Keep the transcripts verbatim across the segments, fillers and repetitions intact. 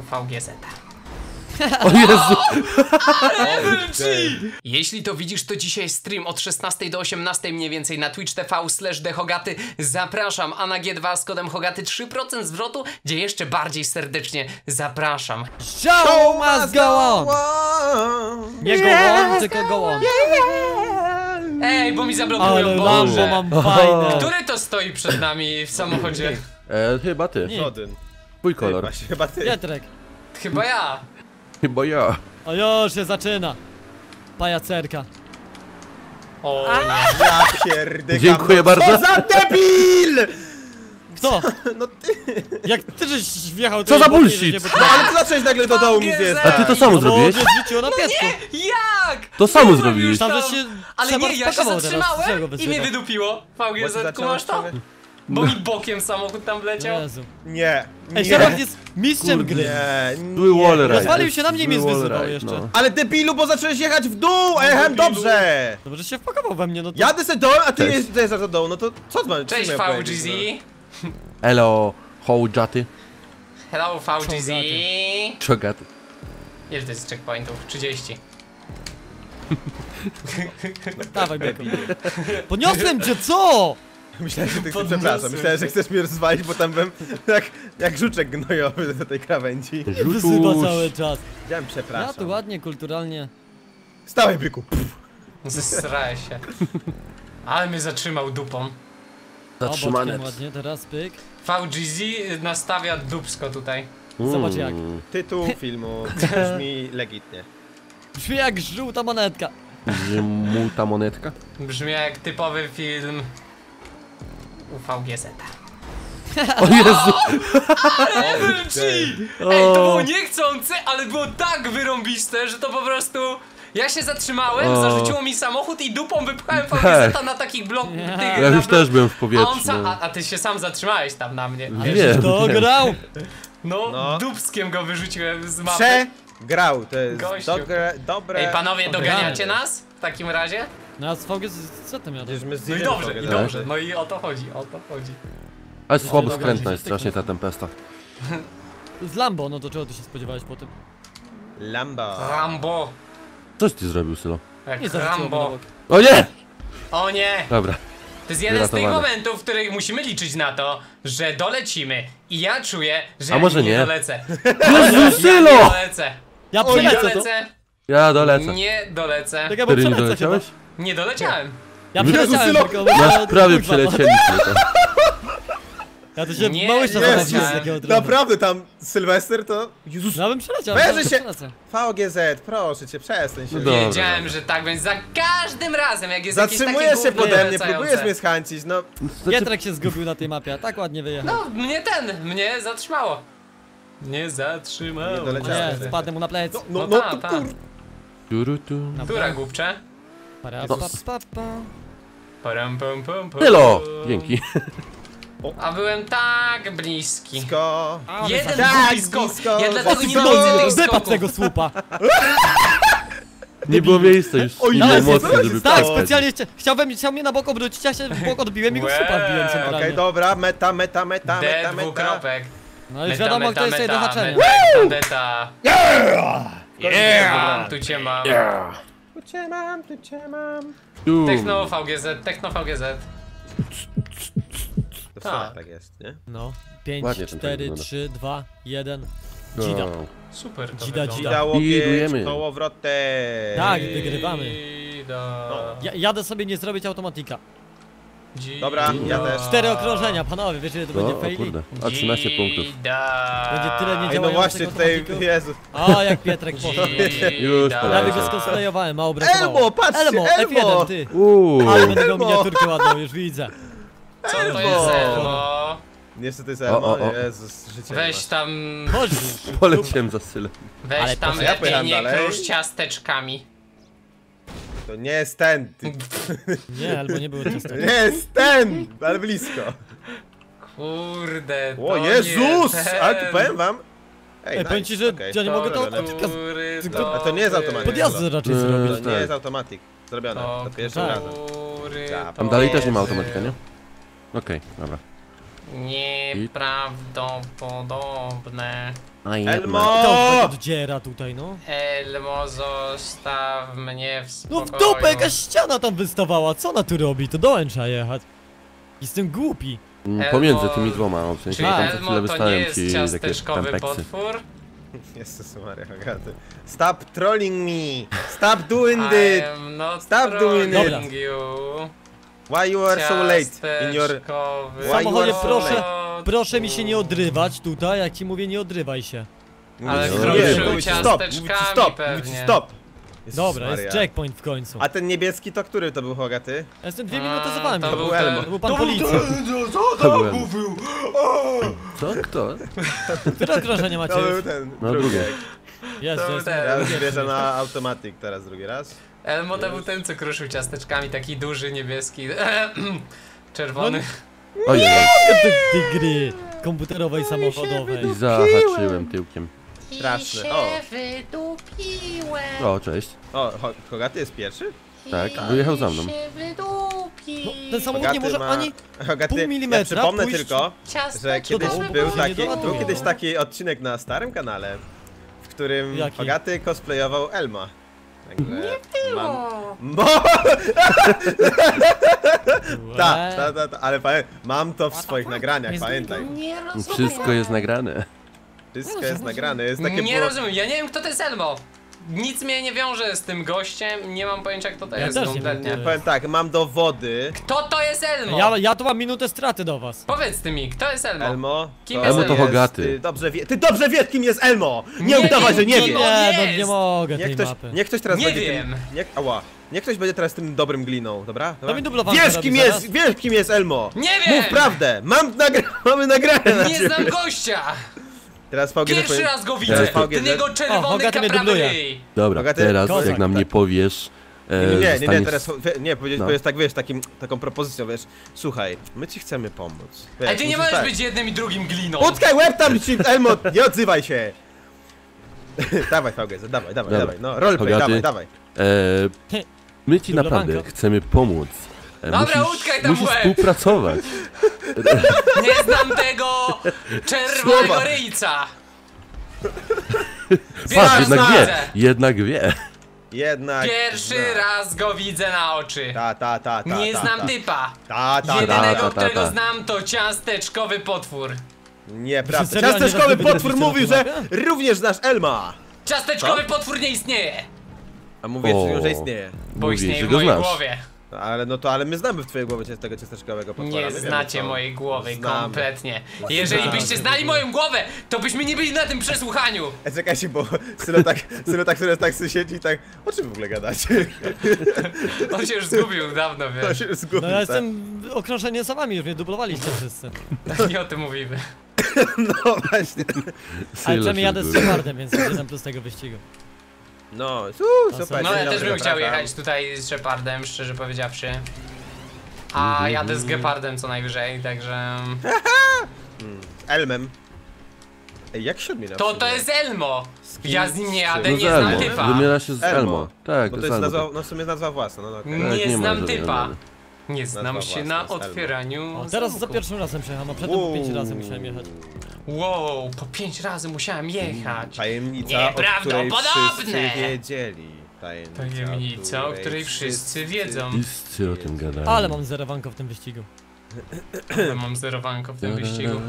V G Z. O Jezu! Jeśli to widzisz, to dzisiaj stream od szesnastej do osiemnastej mniej więcej na Twitch T V slash Dehogaty. Zapraszam, a na G dwa z kodem Hogaty trzy procent zwrotu, gdzie jeszcze bardziej serdecznie zapraszam. Show must go on! Nie go on, tylko go on. Ej, bo mi zablokują, Ale Lambo Boże. mam fajne. Który to stoi przed nami w samochodzie? E, chyba ty. Nie. Odyn. Twój kolor. Właśnie, chyba ty. Pietrek. Chyba ja. Chyba ja. O już się zaczyna. Pajacerka. O nie. Ja pierdykam. Dziękuję no, bardzo. Co za debil! Kto? No ty. Jak ty żeś wjechał... Co to za nie było bullshit? nie, że- No ale ty zacząłeś nagle do dołu mi zjeżdżać. A ty to samo No bo zrobiłeś? mnie zrzuciło na piesku. Jak? To samo Byłem zrobiłeś. już Tam, tam. że się Ale Szepard nie, ja się spakował teraz. Czego zatrzymałem i wysyła? mnie wydupiło. V G Bo ty Z, zacząłeś masz to? sobie- Bo mi bokiem samochód tam wleciał. Jezu. Nie. Ej, Nie. Szepard jest mistrzem Kurde. gry. Nie. Zły nie. wall ride. Rozwalił się na mnie i mnie Zły wall zwyzywał ride, jeszcze. no. Ale debilu, bo zacząłeś jechać w dół! Ehem, debilu. dobrze! Dobrze się wpakował we mnie, no to... Jadę se dołem, a ty Cześć. jedziesz za dołu, no to co ty masz? Cześć co miałem V G Z. powiedzieć, Elo, hołdżaty. Hello V G Z. Czołgaty. Czogaty. Ile to jest checkpointów? trzydzieści. Dawaj, Beko. Podniosłem cię, co? no? Myślałem, że ty chcesz, Podniosłem przepraszam, myślałem, że się. chcesz mnie rozwalić, bo tam byłem jak, jak żuczek gnojowy do tej krawędzi. Wyzywa cały czas. Chciałem Ja przepraszam. tu ładnie, kulturalnie. Stałej byku. Zesrałem się. Ale mnie zatrzymał dupą. Zatrzymane. Obok ładnie, teraz pyk. V G Z nastawia dupsko tutaj. Zobacz jak. Mm. Tytuł filmu brzmi legitnie. Brzmi jak żółta monetka. Że multa monetka? Brzmi jak typowy film u V G Z. O Jezu! L G! Ej, to było niechcące, ale było tak wyrąbiste, że to po prostu... Ja się zatrzymałem, O. zarzuciło mi samochód i dupą wypchałem V G Z na takich blokach. Nie. Ja już też byłem w A, powietrzu. on sam, no. a, a ty się sam zatrzymałeś tam na mnie. Ale Wiem, żeś to wiem. grał. No, No. dupskiem go wyrzuciłem z mapy. Przegrał, to jest Gościu. dobre, dobre... Ej, panowie, Ogramy. doganiacie nas w takim razie? No a z V G Z co ty miał? Przecież my z No i Zidem dobrze, i pogadamy. dobrze. No i o to chodzi, o to chodzi. Ale słabo Dobra, skrętna się jest strasznie ta tempesta. Z Lambo, no to czego ty się spodziewałeś po tym? Lamba. Rambo. Coś ty zrobił, Sylo? Jak Nie zarzuciło mnie na Rambo. bok. O nie! O nie! Dobra. To jest jeden z tych Wyratowany. momentów, w których musimy liczyć na to, że dolecimy. I ja czuję, że A ja może nie, nie? dolecę. Jezu, Ja nie Sylo! dolecę. Ja Nie przelecę to. dolecę. Ja dolecę. Nie dolecę. Tak, ja bo Który nie przelecę chyba. doleciałeś? Nie doleciałem. Ja Jezu, przeleciałem Sylo! tylko, Masz bo- prawie kurwa, przelecieliśmy to. Ja to się Nie, małysia nie, zabawiłem z nie. takiego drogu. Naprawdę tam Sylwester to... Jezus. No ja bym przeleciał. Weź ja się- przelecę. V G Z, proszę cię, przestań się. No dobra. Wiedziałem, że tak będzie za każdym razem, jak jest jakieś takie Zatrzymujesz się gówno pode mnie, dolecające. próbujesz mnie schancić, no. Pietrek się zgubił na tej mapie, a tak ładnie wyjechał. No, mnie ten, mnie zatrzymało. Nie zatrzymało. Nie O doleciałem. nie, spadnę mu na plecy. No, No no, ta, to ta. kur... Turutu. Która głupcze? Para, No. pa, pa, pa. Param, pam, pam, pam. Sylo! Dzięki. A byłem tak bliski. Sko... Ale Jeden za- Tak, głupi skok. blisko. Ja dlatego nie Blisko. nienawidzę tych Wypadł skoków. tego słupa. Nie było miejsca już. Oj, Nie było Jezu, mocno, co żeby Tak, wpaść. specjalnie chcia- chciałbym, chciał mnie na bok obrócić, ja się w bok odbiłem i go w słupa wbiłem Okej, centralnie. dobra, meta, meta, meta, D meta, meta. dwukropek. No już Meta, wiadomo, meta, kto jest tutaj do meta, haczenia. meta, meta. Yeah! Tu cię mam. Tu cię mam, tu cię mam. Tu. Techno V G Z, Techno V G Z. To Tak. tak. tak jest, nie? No, pięć, Ładnie ten tak cztery, wygląda. trzy, dwa, jeden. No. Dzida. Super to Dzida, wygląda. dzida. Dzida, łokieć, Idujemy. kołowrotek. Tak, wygrywamy. Dzida. Ja, jadę sobie nie zrobić automatika. Dzida. Dobra, ja też. Cztery okrążenia, panowie, wiecie ile to No, będzie o faili? kurde. A trzynaście punktów. Dzida. Będzie tyle Ej, no działających właśnie tutaj, automatyków. Jezu. O, jak Pietrek poszedł. Już Dzida. Prawie go poleciał. skosplayowałem, mało brakowało. Elmo, patrzcie, Elmo, F Elmo! jeden, ty. Uuu. Ale będę miał Elmo. miniaturkę ładną, już widzę. Co to Elmo. jest Elmo? Niestety jest O, Elmo, o, o. Jezus, życie Weź masz. tam... Chodź już. Poleciałem za Sylem. Weź Ale tam proszę, ja lepiej pojechałem nie dalej. krusz ciasteczkami. To nie jest ten, ty. Nie, albo nie było czysto. To nie jest ten, ale blisko. Kurde, O to Jezus, nie ten. ale tu powiem wam. Ej, Ej, powiem ci, że okej. ja nie mogę to robione. automatika. Który tylko- A to nie jest automatyk. Podjazdy raczej Nie. zrobić. To nie jest automatik. Zrobione, to pierwszym tak. razem. Który Tam to Tam dalej też nie ma jest? automatyka, nie? Okej, dobra. Nieprawdopodobne. A Elmo! To tak oddziera tutaj, no. Elmo, zostaw mnie w No spokoju. w dupę jakaś ściana tam wystawała, co ona tu robi? To dołem trzeba jechać. Jestem głupi. Mm, Pomiędzy tymi dwoma, no, w sensie Czyli tam co chwilę Elmo to nie wystałem jest ci takie ciasteczkowy tempeksy. potwór? Jezus Maria, Hogaty. Stop trolling me! Stop doing I it! am not Stop doing it. trolling you. Why you are so late in your... Ciasteczkowy Why Samochodzie, you are so proszę, late? proszę mi się nie odrywać tutaj, jak ci mówię, nie odrywaj się. Ale No, wkruszył nie, mówi ci stop, mówi ci ciasteczkami stop, mówi ci pewnie. stop! Jezus Dobra, Maria. jest checkpoint w końcu. A ten niebieski to który to był, Hogaty? Ja jestem dwie A, minuty za wami. to To był był, Elmo. to był pan policji. To byłem. Co? Kto? Które okrążenie macie To był już? ten No, drugi. drugie. Jest, To był jest. ten. Ja już bierze na automatic teraz drugi raz. Elmo to był ten, co kruszył ciasteczkami, taki duży, niebieski. Czerwony. Ojej, Ty, ty gry komputerowej, samochodowej. i zahaczyłem tyłkiem. Straszne. O, wydupiłem. O, cześć. o, Ho- Hogaty jest pierwszy? Tak, wyjechał za mną. No, ten samochód nie Hogaty może ma... ani... Hogaty, pół milimetra ja przypomnę pójść- tylko, że kiedyś do- był się taki, nie dolatuje. był kiedyś taki odcinek na starym kanale, w którym Jaki? Hogaty cosplayował Elma. Także mam... Mo... Ta, ta, ta, ta, ale pamię... mam to w swoich nagraniach, Jest pamiętaj. Nie rozumiem. Wszystko jest nagrane. Wszystko jest nagrane, jest takie... Nie było- rozumiem, ja nie wiem kto to jest Elmo. Nic mnie nie wiąże z tym gościem, nie mam pojęcia kto to Ja jest też nie wiem, kompletnie. kto to Powiem tak, mam dowody. Kto to jest Elmo? Ja, ja tu mam minutę straty do was. Powiedz ty mi, kto jest Elmo? Elmo? Kim Elmo to jest? Hogaty. Ty dobrze, wie... Ty dobrze wiesz, kim jest Elmo! Nie, Nie udawaj, wiem, że nie kim wiesz! on Nie, no jest. nie mogę Niech tej ktoś, mapy. niech ktoś teraz Nie będzie wiem. tym... Niech, ała. Niech ktoś będzie teraz tym dobrym gliną, dobra? dobra? mi dublowankę Wiesz robi kim zaraz. jest, wiesz kim jest Elmo! Nie wiem! Mów prawdę! Mam nagra... Mamy nagrane na Nie ciebie. znam gościa! Teraz V G Z Pierwszy powiem- raz go Teraz widzę! V G Z. Ten jego O, czerwony Hogaty mnie kaprawy dubluje. ryj! Dobra, Hogaty? teraz Kozak, jak nam tak. nie powiesz... E, Nie, nie, nie, nie, zostaniesz- teraz nie, powiedzieć, No. powiesz tak, wiesz, takim, taką propozycją, wiesz, słuchaj, my ci chcemy pomóc. Wiesz, Ale ty nie musisz możesz tak. być jednym i drugim gliną! Utkaj łeb tam ci, Elmo, nie odzywaj się! Dawaj V G Z, dawaj, dawaj, Dobra. dawaj, no, roleplay, Hogaty. dawaj, dawaj. E, my ci Dublowanka. naprawdę chcemy pomóc. E, Dobra, musisz, utkaj tam musisz łeb. współpracować. Nie znam tego czerwonego Słowa. ryjca! Patrz, jednak raz wie, widzę. jednak wie. Jednak... Pierwszy zna. raz go widzę na oczy! Ta, ta, ta, ta, Nie ta, znam ta. typa! Ta, ta, Jedynego, ta, ta, którego ta. znam to ciasteczkowy potwór. Nieprawda. Serio, nie Ciasteczkowy raz potwór widzieliście mówił, na że tym mapie? również znasz Elma! Ciasteczkowy potwór nie istnieje! A mówię, O, że istnieje. Bo mówisz, istnieje że w go mojej znasz. głowie. No, ale no to, ale my znamy w twojej głowie cię- tego ciasteczkowego potwora. Nie my wiemy, znacie co- mojej głowy Znamy. kompletnie. Jeżeli byście znali moją głowę, to byśmy nie byli na tym przesłuchaniu. E, czekajcie, bo Sylo tak, Sylo tak, Sylo tak sobie siedzi i tak, o czym w ogóle gadacie? On się już zgubił dawno, To wiesz. się zgubił, No ja tak. jestem okrążenie za wami, już mnie dublowaliście wszyscy. Nie o tym mówimy. No właśnie. Ale Sylo przynajmniej się jadę z zgubił. Shepardem, więc jest jeden plus tego wyścigu. No, A su, super. No ja dzień też dobry, bym chciał zapraszam. jechać tutaj z Shepardem, szczerze powiedziawszy. A jadę z Gepardem co najwyżej, także... Elmem. Ej, jak się odmienia? To w to sumie? jest Elmo! kim? Ja z nim nie jadę, No z nie znam Elmo. typa. Wymiera się z Elmo. Elmo. Tak, Bo to to jest jest Elmo. nazwa, no w sumie nazwa własna, no, no okej. Tak, Nie nie ma znam żadnej typa. odmiany. Nie znam Nazwa się własna na jest Elmo. otwieraniu O, teraz za zamku. pierwszym razem przejechałem, a przedtem po pięć razy musiałem jechać. Wow, po pięć razy musiałem jechać. Tajemnica, o której Nieprawdopodobne! wszyscy wiedzieli. Tajemnica, Tajemnica, o której wszyscy wiedzą. Wszyscy o tym gadają. Ale mam zerowanko w tym wyścigu. Ale mam zerowanko w tym wyścigu.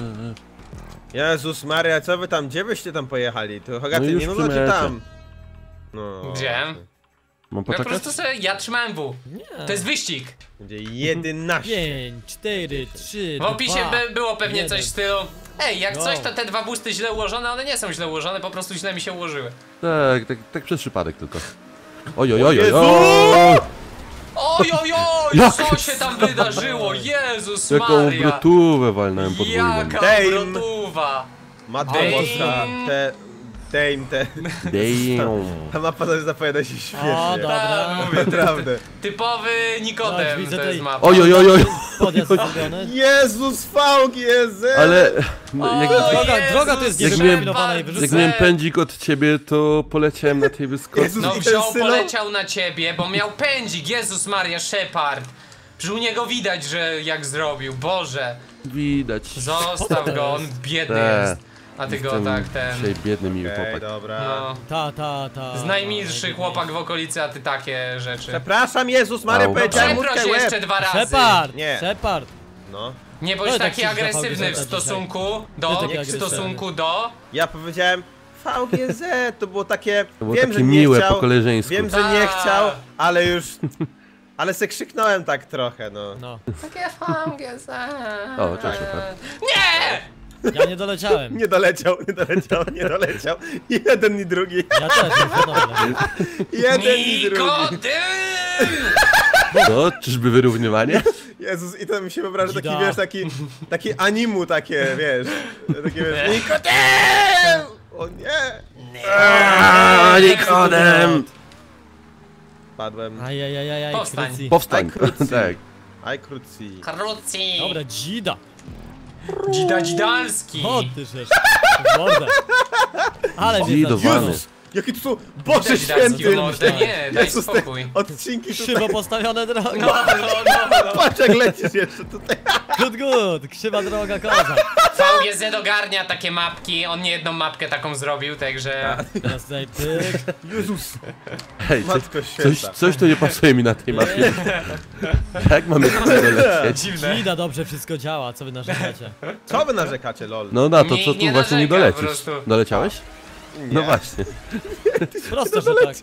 Jezus Maria, co wy tam, gdzie byście tam pojechali? To Hogaty, No już nie nudno cię przymęczę. tam. No. Gdzie? Mam Ja po poczekać? prostu sobie, ja trzymałem W. Nie. To jest wyścig. Będzie jedenaście. pięć, cztery, trzy, W opisie dwa, by było pewnie jeden. coś w stylu. Ej, jak No. coś, to te dwa busty źle ułożone, one nie są źle ułożone, po prostu źle mi się ułożyły. Tak, tak, tak przez przypadek tylko. Oj, oj, oj, oj, Jezu! oj! Oj, oj, oj, Jak- co się tam wydarzyło? Jezus Jaką Maria! brutówę walnąłem podwójną. Jaka Dame. brutuwa! Mateusza, Dame. te... Dame, te... Damn. Ta mapa to zapowiada się świetnie. O, dobra. Tak, mówię, Naprawdę. typowy Tak, Nikodem widzę to jest tej- mapa. Oj, oj, oj, oj. Podjazd zrobiony. Jezus, V G Z! Ale O, jak, Droga- Jezus, droga to jest jak niewyprofilowana i Shepard, wyrzucona. jak miałem pędzik od ciebie, to poleciałem na tej wyskoczni. Jezus. No I ten wziął, Sylo? poleciał na ciebie, bo miał pędzik, Jezus Maria, Shepard. Przecież u niego widać, że jak zrobił, Boże. Widać. Zostaw go, on biedny Te. jest. A ty go Jestem tak, ten... Dzisiaj biedny miły Okej, chłopak. dobra. No. Ta, ta, ta. Z najmilszy chłopak w okolicy, a ty takie rzeczy. Przepraszam, Jezus Maria, Au. powiedziałem Przeproś łódkę łeb. jeszcze dwa razy. Shepard! Nie. Shepard! No. Nie bądź No, tak taki się agresywny w zachwał stosunku Ty do... taki W agresywny. stosunku do... Ja powiedziałem V G Z, to było takie... To było wiem, takie że nie miłe chciał, po koleżeńsku. Wiem, że nie Tak. chciał, ale już... Ale se krzyknąłem tak trochę, no. No. Takie hamgies. O, cześć, Shepard. Nie! Ja nie doleciałem. Nie doleciał, nie doleciał, nie doleciał. Jeden i drugi. Ja też, nie wiadomo. Jeden i drugi. Nikodym! To, czyżby wyrównywanie? Jezus, i to mi się wyobraża taki, Dzida. wiesz, taki... Taki animu takie, wiesz. Takie, wiesz, Nikodem! O nie! Aaaa, Nikodem! Padłem. Ajajajajaj, Powstań. krucji. Powstań. Aj, krótki. Tak. Aj, krótki. Krucji! Dobra, dzida. Dzida dzidalski! O, ty żeś. Mordę. Ale mnie Dzidowany. zadziwił. Jezus! Jaki to są... Boże Dzida dzidalski święty! w mordę, nie, daj Jezus, te spokój. odcinki tutaj... Krzywo postawione drogi. No, no, no, no. Patrz jak lecisz jeszcze tutaj. Good, good. Krzywa droga koza. V G Z ogarnia takie mapki, on nie jedną mapkę taką zrobił, także... Teraz tutaj pyk. Jezus! Hej, Matko coś, święta. coś tu nie pasuje mi na tej mapie. Jak mamy tutaj dolecieć? Dziwne. Dzida, dobrze wszystko działa, co wy narzekacie? Co wy narzekacie, lol? No na to, Nikt co tu nie właśnie nie narzeka, po dolecisz. prostu. Doleciałeś? Nie. No właśnie. Prosto, że tak.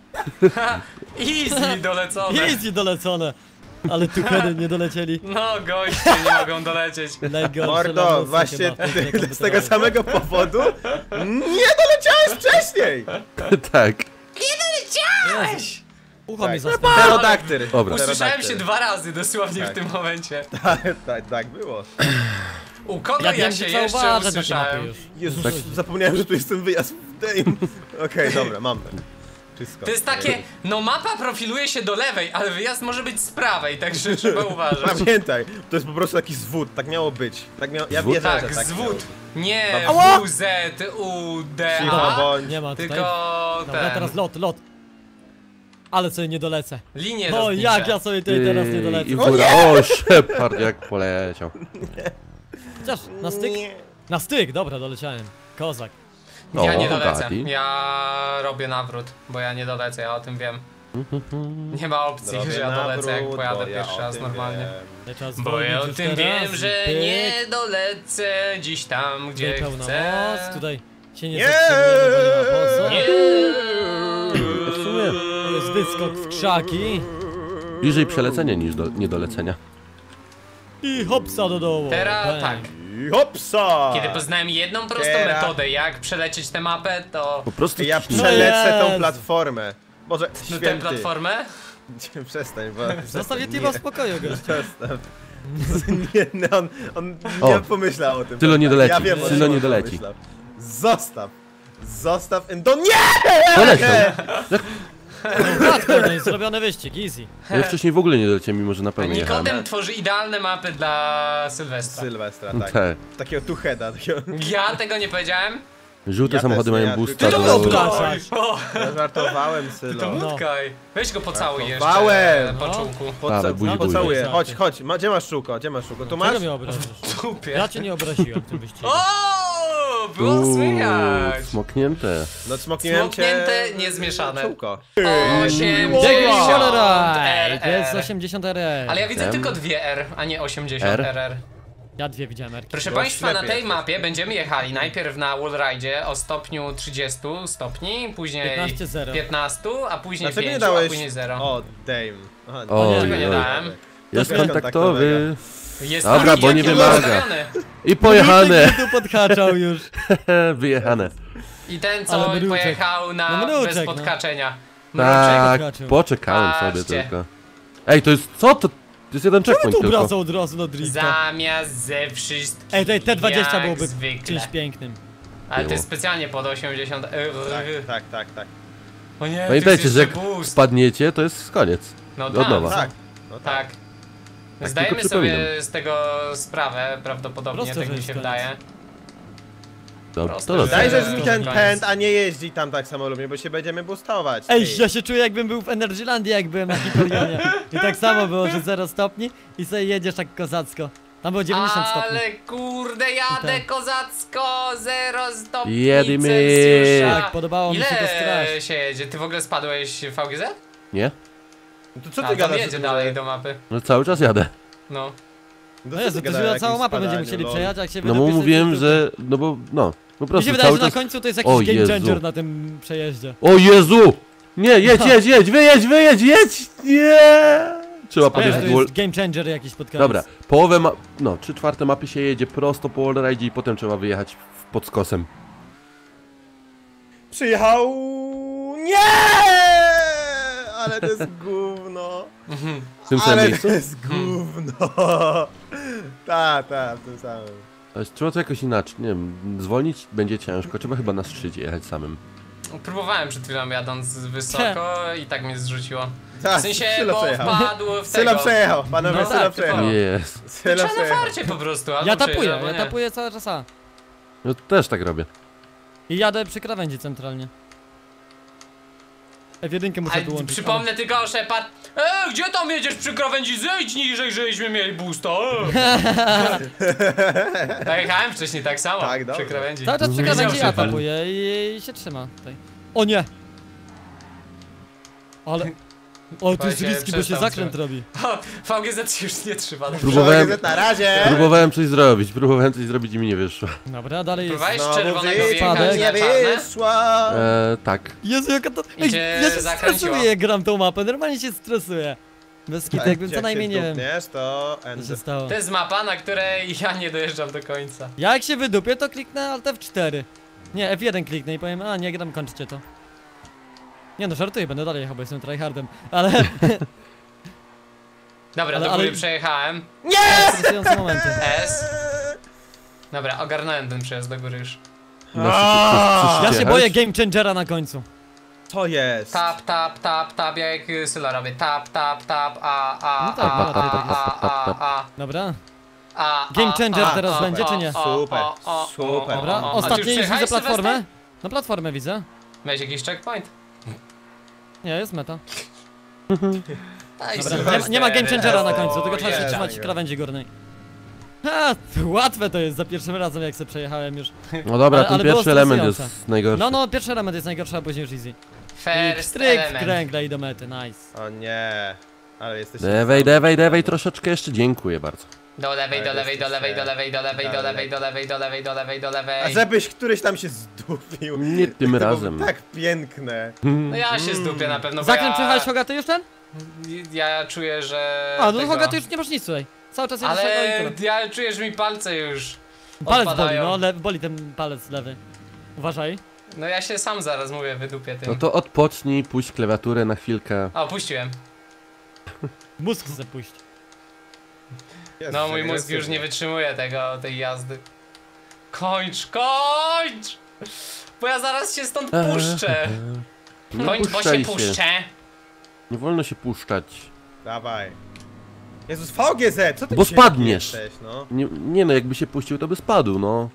Easy dolecone. Easy dolecone. Ale tu kiedy nie dolecieli. No goście nie mogą dolecieć. Najgorsze Mordo, lamusy właśnie chyba w tym ty, z tego komputerze. samego powodu nie doleciałeś wcześniej! Tak. Weź! Ucho mi No zastało. Pterodaktyr. Dobra. Usłyszałem się Pterodaktyr. dwa razy dosłownie Tak. w tym momencie. Tak, tak, tak było. U kogo Ja ja, wiem, się że jeszcze zauważę takie mapy usłyszałem? już. Jezus, Tak. zapomniałem, że tu jest ten wyjazd w Dame. Okej, dobra, mam ten. Wszystko. To jest takie, no mapa profiluje się do lewej, ale wyjazd może być z prawej, także trzeba uważać. Pamiętaj, to jest po prostu taki zwód, tak miało być. Tak miało, ja Zwód? wierzę, Tak, że tak miało zwód. być. Nie Ała! W, Z, U, D, Cicho A, bądź. Nie ma tutaj. tylko Dobra, ten, teraz lot, lot. Ale sobie nie dolecę. linie No lotnicze. jak ja sobie tutaj teraz nie dolecę? I góra. O, Shepard jak poleciał. Chociaż na styk? Nie. Na styk, dobra, doleciałem. Kozak. O, Ja nie dolecę, Gadi. ja robię nawrót, bo ja nie dolecę, ja o tym wiem. Nie ma opcji, Robię że ja dolecę, jak nawrót, pojadę bo ja pierwszy o raz tym normalnie. wiem. Ja czas Bo ja o zwolnić tym już wiem, teraz. że Pyk. nie dolecę dziś tam, gdzie Tutaj pełna chcę. moc, tutaj się nie Nie! zatrzymujemy, bo nie ma po co. Nie. W sumie Tu jest wyskok w krzaki. bliżej przelecenia niż do niedolecenia. I hopsa do dołu. Teraz Bang. tak, I hopsa! kiedy poznałem jedną prostą Teraz. metodę, jak przelecieć tę mapę, to... Po prostu Ja ciśnij. przelecę tą Jezu. platformę. Boże, No tę święty. platformę? Przestań, bo... Zostaw przestań, Yetiego w nie. spokoju, gość. Przestań. Nie, nie, on, on O. nie pomyślał o tym. Tylo nie doleci, Ja wiem, o Tylo czym nie on doleci. pomyślał. Zostaw. Zostaw... Do nie! Poleciał. Łatwo, no jest zrobiony wyścig, easy. Ja wcześniej w ogóle nie doleciałem, mimo że na pewno jechałem. Nikodem tworzy idealne mapy dla Sylwestra. Sylwestra, tak. Tak. Takiego tucheda, takiego... Ja tego nie powiedziałem. Żółte Ja samochody też nie, mają ja boosta tylko- Ty do... to obracasz. O, Ja żartowałem, to Sylo. mutkaj. Weź go pocałuj jeszcze Żartowałem. po No. czółku. Ale Poca buzi, buzi. pocałuję. buzi. Chodź, chodź. Ma, gdzie masz sztuko? Gdzie masz sztuko? Tu masz? Czego mnie obrażasz? Tupie. Ja cię nie obraziłem w tym wyścigu. O, było Uuu, słychać. smoknięte. No smokniłem cię... Smoknięte, niezmieszane. Czółko. osiemdziesiąt Biegła! Cholera! R To jest R. osiemdziesiąt R R. Ale ja widzę M. tylko dwie R, a nie osiemdziesiąt R? R R. Ja dwie widziałem R. Proszę Bo Państwa, na ślepy tej jesteś. mapie będziemy jechali najpierw na wallride'zie o stopniu trzydziestu stopni, później piętnaście zero. piętnaście, a później Dlaczego nie pięć, a dałeś... później zero. O, Dame. Aha, O, nie, Czego nie oj. dałem? Jestem Jest kontaktowy. Jest Dobra, taki bo nie jakim wymaga. ustawiony. I pojechane. Tu podhaczał już. Wyjechane. I ten, co Ale mruczek. pojechał na No mruczek, bez no. podkaczenia. Mruczek. Tak, podskoczył. poczekałem sobie Patrzcie. tylko. Ej, to jest... Co to? To jest jeden Czemu checkpoint tu tylko. wracał od razu do drifta? Zamiast ze wszystkich. Ej, tutaj T dwadzieścia jak byłoby zwykle. czymś pięknym. Ale to Było. jest specjalnie pod osiemdziesiąt. Tak, tak, tak, tak. O nie, tu Pamiętajcie, jest że jak jeszcze boost. spadniecie, to jest koniec. No Od tak, nowa. Tak. No tak. tak. Tak, Zdajemy tylko sobie przypominam. z tego sprawę, prawdopodobnie, Proste, tak że mi jest się koniec. wydaje. To, Proste, to że- dobrze. Dajżesz mi to ten koniec. pęd, a nie jeździ tam tak samolubnie, bo się będziemy boostować. Ej, Ty. ja się czuję jakbym był w Energylandii, jak byłem na Hiperionie. I tak samo było, że zero stopni i sobie jedziesz tak kozacko. Tam było dziewięćdziesiąt stopni. Ale kurde, jadę Tak. kozacko, zero stopni Jedymy. Celsjusza. Tak, podobało mi się to Ile strasznie. się jedzie? Ty w ogóle spadłeś w V G Z? Nie? No to co A ty tam gadasz? jedzie o tym, dalej że- do mapy. No cały czas jadę. No. No No co Jezu, ty to gadasz o już całą jakimś mapę będziemy spadaniu, musieli lol? przejechać, jak się No bo wydupisz, mówiłem, to- że... No bo... No. Po Mi prostu się wydaje, cały że na czas... końcu to jest jakiś O game Jezu. changer na tym przejeździe. O Jezu! Nie, jedź, jedź, jedź, wyjedź, wyjedź, jedź! Nie! Trzeba Wiesz, podjechać to wall... jest game changer jakiś pod koniec. Dobra, połowę ma... No, trzy czwarte mapy się jedzie prosto po wallride'zie i potem trzeba wyjechać w- pod skosem. Przyjechał... Nie! Ale to jest gówno. W tym samym Ale miejscu? to jest gówno. Ta, ta, w tym samym. Ale trzeba to jakoś inaczej, nie wiem, zwolnić będzie ciężko, trzeba chyba na szczycie jechać samym. Próbowałem przed chwilą jadąc wysoko i tak mnie zrzuciło. Ta, W sensie, Sylo bo przejechał. wpadł w Sylo tego. przejechał, panowie, No Sylo tak, przejechał. typowo. Jest. Sylo Trzeba na przejechał. farcie po prostu, albo Ja tapuję, przejeżdża, albo ja nie. tapuję cały czas A. No też tak robię. I jadę przy krawędzi centralnie. F jeden muszę A wyłączyć. przypomnę tylko, Shepard. E, gdzie tam jedziesz przy krawędzi? Zejdź niżej, żeśmy mieli boosta. E. Tak jechałem wcześniej tak samo, Tak, przy dobrze. krawędzi. Cały czas przy Wiedział krawędzi ja Shepard. tapuję i, i się trzyma tutaj. O nie! Ale... O, to jest się riski, bo się przestał zakręt trzymać. robi. O, V G Z się już nie trzyma. Próbowałem- Próbowałem... Na razie! Próbowałem coś zrobić, próbowałem coś zrobić i mi nie wyszło. Dobra, dalej jest... Próbowałeś No, czerwonego mówię, wjechać nie na czarne? wyszła! Eee, tak. Jezu, jaka to... I Ej, cię ja się zakręciło. stresuję, jak gram tą mapę, normalnie się stresuję. Bez kitu, jakbym co Jak najmniej się nie wiem, zdupniesz, to... co się stało. To jest mapa, na której ja nie dojeżdżam do końca. Ja jak się wydupię, to kliknę Alt F cztery. Nie, F jeden kliknę i powiem, a nie gram, kończcie to. Nie no, żartuję, będę dalej jechał, bo jestem tryhardem, ale... Dobra, Ale- do góry ale- przejechałem. stresujące momenty. S. Dobra, ogarnąłem ten przejazd do góry już. Na szczycie- Ja szczycie się jechać? boję game changera na końcu. Co jest? Tap, tap, tap, tap, ja jak y, Syla robię. Tap, tap, tap, a, a, No tak, a, no tak, a, tak jest. a, a, a, Dobra. a, Game a, changer a, teraz a, będzie, a, czy nie? a, Super, a, a, super. a, Dobra, a, a. A ty ostatni już już widzę przejechałeś, platformę. Sylwester? Na platformę widzę. Miałeś jakiś checkpoint? Nie, jest meta. Aj, Dobra, nie, Sylwester. nie ma game changera na O, końcu, tylko trzeba się Jezu. trzymać krawędzi górnej. Ha, łatwe to jest za pierwszym razem, jak se przejechałem już. No dobra, Ale- ten ale było pierwszy element stresujące. jest najgorszy. No, no, pierwszy element jest najgorszy, a później już easy. I First stryk w element. kręgle i do mety, nice. O nie. Ale jesteście... Dewej, dewej, dewej, troszeczkę jeszcze, dziękuję bardzo. Do lewej, do Ale lewej, do lewej, do lewej, do lewej, do dalej. lewej, do lewej, do lewej, do lewej, do A lewej. żebyś któryś tam się zdupił. Nie tym To było razem. tak piękne. No ja się zdupię na pewno, bo Zakręt ja... przejechałeś Hogaty już ten? Ja czuję, że... A, no tego- Hogaty już nie masz nic tutaj. Cały czas jedziesz Ale ale... i tyle. ja czuję, że mi palce już Palec boli, odpadają. no, le boli ten palec lewy. Uważaj. No ja się sam zaraz mówię, wydupię tym. No to odpocznij, puść klawiaturę na chwilkę. O, puściłem. Mózg chce pójść. Jezu, No mój mózg agresywnie. już nie wytrzymuje tego, tej jazdy. Kończ, kończ! Bo ja zaraz się stąd puszczę. Nie Kończ, bo się puszczaj się. puszczę. Nie wolno się puszczać. Dawaj. Jezus, V G Z, co ty Bo dzisiaj spadniesz. taki Jesteś, no? Nie, nie no, jakby się puścił, to by spadł, no.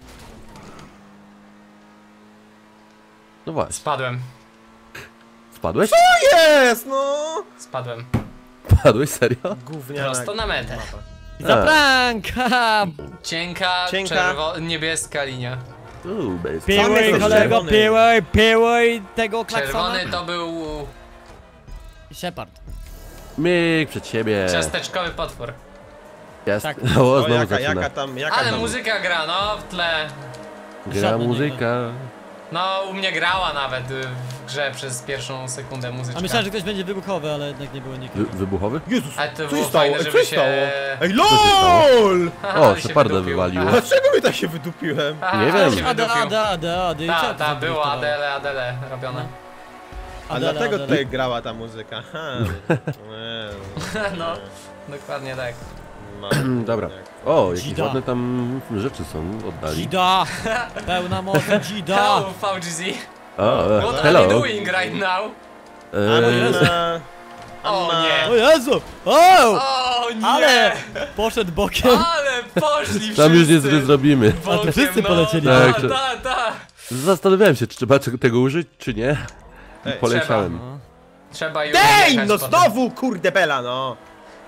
No właśnie, Spadłem, spadłeś? Jest, no! spadłem. Spadłeś, serio? Gówniana. Prosto na metę. mapa. Za A. prank! haha. Cienka, Cienka. czerwo... niebieska linia. Uuu, bez. Piłuj jest kolego, czerwony. piłuj, piłuj tego klaksona. Czerwony to był Shepard. Myk przed siebie. ciasteczkowy potwór. Jest. Tak. O, O, znowu jaka, zaczyna. jaka tam, jaka Ale tam... muzyka gra, no w tle. Gra Żadna nie muzyka. No u mnie grała nawet y, w grze przez pierwszą sekundę muzyczka. A myślałem, że ktoś będzie wybuchowy, ale jednak nie było Wy, nikogo. wybuchowy? Jezus, Ale to co było się stało? fajne, Ej, żeby co się się... stało? Ej, się stało? LOL! Aha, O, ale się Sheparda wydupił. wywaliło. Aha, Dlaczego mi tak się wydupiłem? aha, Nie ale wiem. się Ade, wydupił. ade, ade, ade. i Ta, czemu ta, to było wydupiło? Adele, Adele robione. A Adele, dlatego Adele. tutaj grała ta muzyka. Ha. No, dokładnie tak. Mm, Dobra. O, jakieś Dzida. ładne tam rzeczy są oddali. Dzida! Pełna mocy dzida! Hello, V G Z. O, e, What are hello. you doing right now? E, Anna... O Anna... nie. O Jezu! O! O nie! Ale poszedł bokiem. Ale poszli wszyscy! tam już nic nie zrobimy. Bokiem, A to wszyscy no, polecieli. Tak, Ta, to- ta, ta. Zastanawiałem się, czy trzeba tego użyć, czy nie. Ej, Poleciałem. No. Trzeba już Dej, jechać no potem. znowu, kurde bela, no!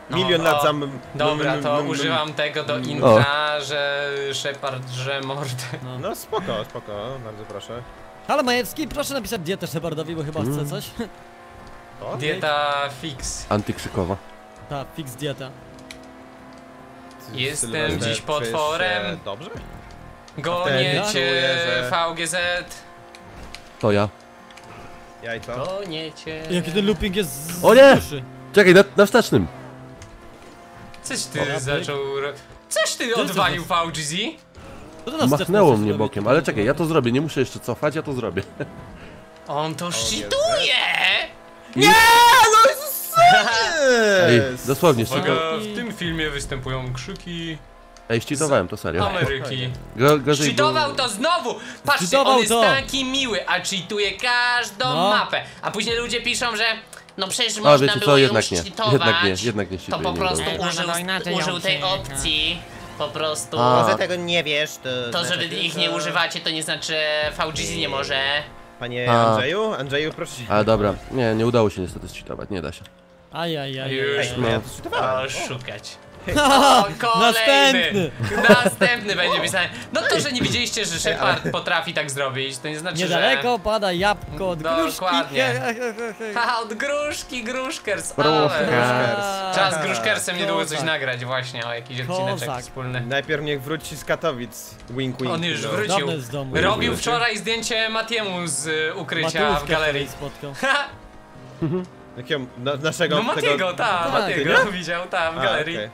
No, milion lat o, za... m- Dobra, m- to m- m- używam tego do intra, że Shepard drze mordę. No spoko, spoko, bardzo proszę. Halo Majewski, proszę napisać dietę Shepardowi, bo chyba Mm. chce coś. O? Dieta fix. Antykrzykowa. Ta, fix dieta. Jestem Sylwester, dziś czujesz potworem. się Dobrze? Gonię Wtedy cię, czuję, że- V G Z. To ja. Jajco? Gonię cię. Jaki ten looping jest z O nie! duszy. Czekaj, na, na wstecznym. Coś ty Dobra, zaczął... ro- Coś ty co odwalił to? V G Z? To do nas Machnęło wstecz mnie robi. bokiem, ale czekaj, ja to zrobię, nie muszę jeszcze cofać, ja to zrobię. On to nie. shituje! Nie! no Jezus! Ej, dosłownie, ścito... Uwaga, w tym filmie występują krzyki Ej, ścitowałem to serio. Ameryki. Go, gorzej Cheatował było- to znowu! Patrzcie, Cheatował on jest to. taki miły, a cheatuje każdą No. mapę. A później ludzie piszą, że no przecież A można wiecie było co, ją jednak nie. cheatować. Jednak nie, jednak nie To cheatuję, po nie prostu udało. użył, No, inaczej użył ją tej się- opcji. Po prostu. A. Może tego nie wiesz, to... To, że wy znaczy, ich że- nie używacie, to nie znaczy, że V G Z nie może. Panie A. Andrzeju? Andrzeju, proszę się... Ale dobra, nie, nie udało się niestety zcheatować, nie da się. Ajajaj. Już. Ej, no No. ja to czytowałem. O, szukać. O, kolejny! Następny! Następny będzie pisany. No to, że nie widzieliście, że Shepard potrafi tak zrobić, to nie znaczy, Niedaleko pada jabłko od gruszki. Dokładnie. He, he, he, he, he. że... Ha, od gruszki, gruszkers, Gruszka. ale... Gruszkers. Czas z gruszkersem niedługo coś Kozak. nagrać właśnie, o jakiś odcineczek Kozak. wspólny. Najpierw niech wróci z Katowic. Wink, wink. On już no. wrócił. Dawno z domu. Robił wrócił. wczoraj zdjęcie Matiemu z y, ukrycia Matówkę w galerii. wczoraj spotkał. Ha! Jakiego, na, naszego... No Matiego, ta, Tak, Matiego widział tam w A, galerii. okej.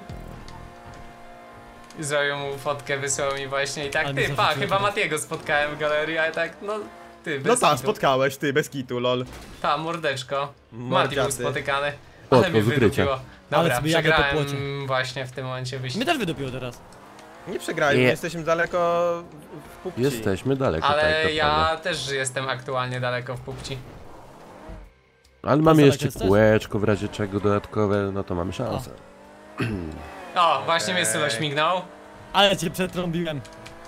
Zrobił mu fotkę, wysłał mi właśnie i tak, Ale ty, mi pa, zarzuciło chyba teraz. Matiego spotkałem w galerii, ale tak, no, ty, No bez tak, kitu. spotkałeś, ty, bez kitu, lol. Ta, mordeczko. Mati był Mordziaty. spotykany. O, Ale to mnie z ukrycia. wydupiło. Ale Dobra, sobie jadę po przegrałem płocie. właśnie w tym momencie wyścig. Mnie też wydupiło teraz. Nie przegrajmy, Je- jesteśmy daleko w pupci. Jesteśmy daleko, tak, Ale to ja prawda. też jestem aktualnie daleko w pupci. Ale mamy daleko jeszcze jesteś? kółeczko, w razie czego dodatkowe, no to mamy szansę. O, właśnie mnie Sylo Ej. śmignął. Ale cię przetrąbiłem.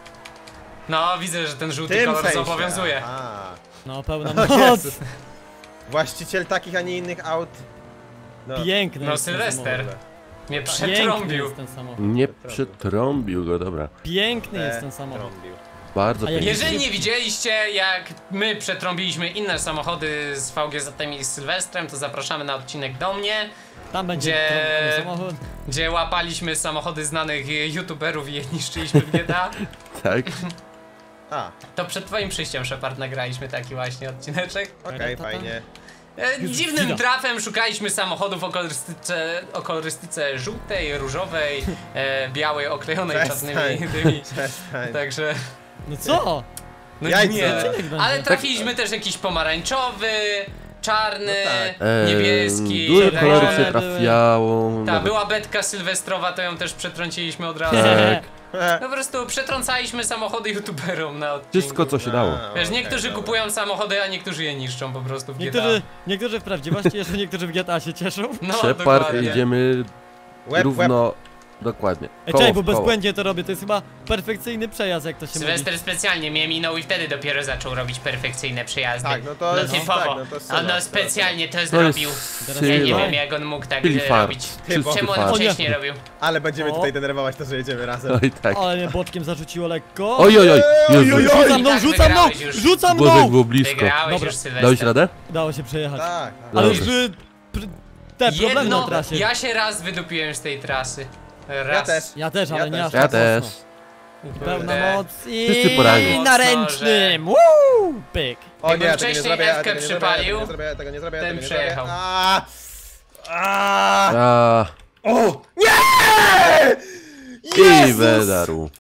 No, widzę, że ten żółty Tym kolor sensie. zobowiązuje. A. No, pełna O moc. Jezus. Właściciel takich, a nie innych aut. No, Piękny No, jest ten Sylwester. samochód. Mnie Piękny przetrąbił. jest ten samochód. Nie przetrąbił go, dobra. Piękny e, jest ten samochód. trąbił. Bardzo A jak- pięknie. Jeżeli nie widzieliście, jak my przetrąbiliśmy inne samochody z V G Z-em i z Sylwestrem, to zapraszamy na odcinek do mnie, Tam będzie Gdzie- trąbiony samochód. gdzie łapaliśmy samochody znanych youtuberów i je niszczyliśmy w G T A. Tak? A, To przed twoim przyjściem, Shepard, nagraliśmy taki właśnie odcineczek. okej, fajnie. E, Jezu, dziwnym chwila. trafem szukaliśmy samochodów o kolorystyce, o kolorystyce żółtej, różowej, e, białej, oklejonej Przestań. czarnymi tymi. Przestań. Także... No co? No Jajce. nie. Odcinek będzie. Ale trafiliśmy też jakiś pomarańczowy, czarny, No tak. Eee, niebieski. Dużo tak kolorów dalej. się trafiało. Ta, nawet- była betka sylwestrowa, to ją też przetrąciliśmy od razu. Tak. No po prostu przetrącaliśmy samochody youtuberom na odcinku. Wszystko co się dało. A, Wiesz, okej, niektórzy dobra. kupują samochody, a niektórzy je niszczą po prostu w G T A. Niektórzy, niektórzy w prawdziwości, jeszcze niektórzy w G T A się cieszą. No, Shepard, dokładnie. idziemy Łeb, łeb. równo, dokładnie. Ej, Koło czekaj, bo w koło. bezbłędnie to robię, to jest chyba perfekcyjny przejazd, jak to się mówi. Sylwester specjalnie mnie minął i wtedy dopiero zaczął robić perfekcyjne przejazdy. Tak, no to jest- typowo. tak, no to jest On Sylo. no specjalnie to To zrobił. jest Teraz Ja nie Sylo. wiem, jak on mógł tak Czyli e, fart. robić. Typowo. Czysty Czemu on fart. wcześniej robił? Ale będziemy O. tutaj denerwować to, że jedziemy razem. Oj tak. Ale mnie boczkiem zarzuciło lekko. Oj, oj, oj. Jezu. oj, oj. Rzuca mną, tak rzuca mną, wygrałeś już. rzuca Boże, jak mną! było blisko. Wygrałeś Dobra. już Sylwester. Dałeś radę? Dało się przejechać. Tak, tak. Ale Dobrze. już y, pr- te problemy na Jedno, trasie. ja się raz wydupiłem z tej trasy. Raz. Ja też. Ja też, ale Ja nie też. aż Ja tak też. mocno. Pełna Kurde. moc Wszyscy i poraźni. na ręcznym! Woo! Pyk. O Jakbym nie, tego nie wcześniej zrobię, ja F-kę tego nie zrobię, ja tego przypalił, nie zrobię, ja tego nie zrobię, ja ten tego nie zrobię. przejechał. A, a, A, o! Nie! I Jezus! Wedaru.